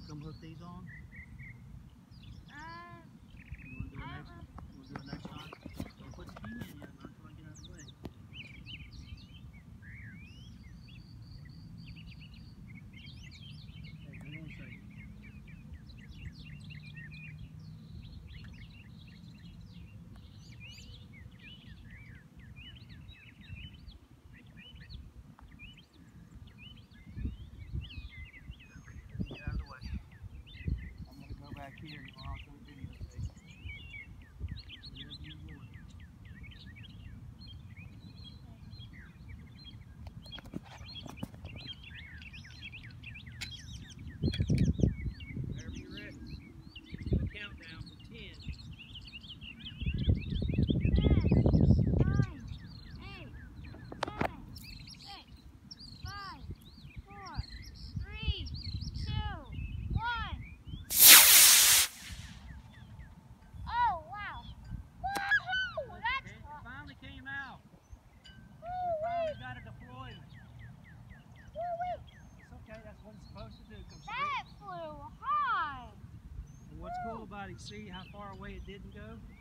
come hook these on? You want to do a next shot? Don't put the key in yet, not until I get out of the way. Hey, hang on a second. Get out of the way. I'm going to go back here and I'll show the videotape. Whatever you want. Whenever you're ready, do a countdown from 10. 10. Came out. Finally got it deployed. It's okay, that's what it's supposed to do. Come straight. That flew high. And what's cool about it, see how far away it didn't go?